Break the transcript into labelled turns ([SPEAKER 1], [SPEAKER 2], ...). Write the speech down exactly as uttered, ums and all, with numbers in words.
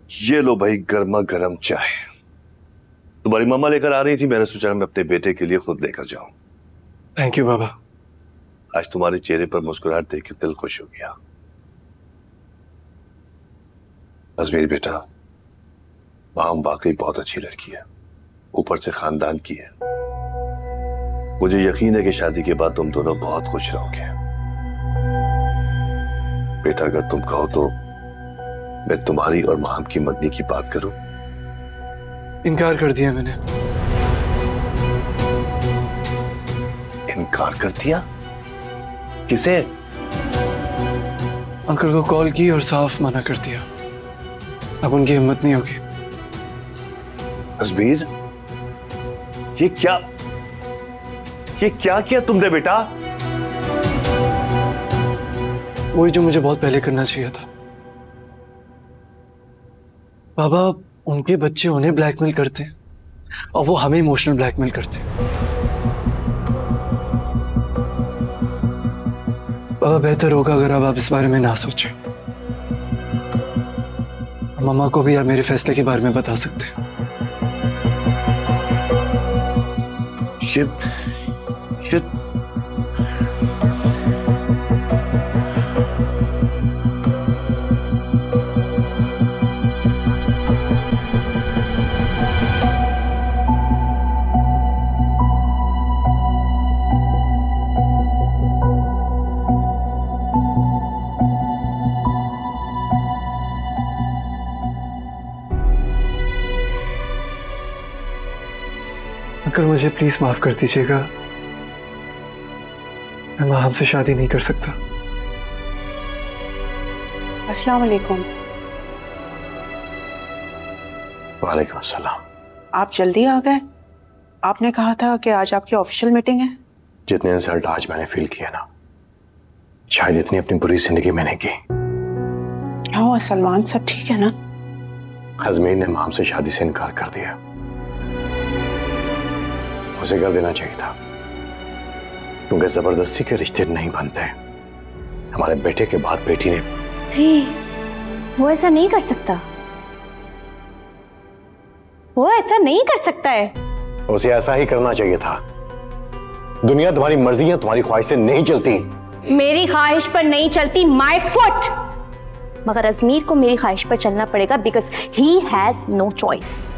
[SPEAKER 1] ये लो भाई गर्मा गर्म चाय। तुम्हारी मम्मा लेकर आ रही थी, मैंने सोचा मैं अपने बेटे के लिए खुद लेकर जाऊं।
[SPEAKER 2] थैंक यू बाबा।
[SPEAKER 1] आज तुम्हारे चेहरे पर मुस्कुराहट देख के दिल खुश हो गया। अजमेर बेटा, माम वाकई बहुत अच्छी लड़की है, ऊपर से खानदान की है। मुझे यकीन है कि शादी के बाद तुम दोनों बहुत खुश रहोगे। बेटा अगर तुम कहो तो मैं तुम्हारी और माम की मंगनी की बात करूं?
[SPEAKER 2] इनकार कर दिया मैंने।
[SPEAKER 1] इनकार कर दिया? किसे?
[SPEAKER 2] अंकल को कॉल की और साफ मना कर दिया। अब उनकी हिम्मत नहीं होगी।
[SPEAKER 1] अजमेर, ये क्या ये क्या किया तुमने बेटा?
[SPEAKER 2] वही जो मुझे बहुत पहले करना चाहिए था। बाबा, उनके बच्चे उन्हें ब्लैकमेल करते हैं और वो हमें इमोशनल ब्लैकमेल करते हैं। बाबा, बेहतर होगा अगर अब आप इस बारे में ना सोचें। मम्मा को भी आप मेरे फैसले के बारे में बता सकते हैं।
[SPEAKER 1] ये, ये...
[SPEAKER 2] अंकल, मुझे प्लीज माफ कर दीजिएगा। मैं माम से शादी नहीं कर सकता।
[SPEAKER 3] अस्सलाम वालेकुम।
[SPEAKER 1] वालेकुम अस्सलाम।
[SPEAKER 3] आप जल्दी आ गए। आपने कहा था कि आज आपकी ऑफिशियल मीटिंग है।
[SPEAKER 4] जितने इंसल्ट आज मैंने फील किया ना, शायद इतनी अपनी पूरी जिंदगी में नहीं की।
[SPEAKER 3] क्या हुआ सलमान, सब ठीक है ना?
[SPEAKER 4] अजमेर ने माम से शादी से इनकार कर दिया। उसे कर देना चाहिए था, क्योंकि जबरदस्ती के रिश्ते नहीं बनते। हमारे बेटे के बाद बेटी ने
[SPEAKER 5] नहीं, वो ऐसा नहीं कर सकता। वो ऐसा नहीं कर सकता है।
[SPEAKER 4] उसे ऐसा ही करना चाहिए था। दुनिया तुम्हारी मर्जी है, तुम्हारी ख्वाहिश से नहीं चलती।
[SPEAKER 5] मेरी ख्वाहिश पर नहीं चलती, माय फुट। मगर अजमीर को मेरी ख्वाहिश पर चलना पड़ेगा, because he has no choice.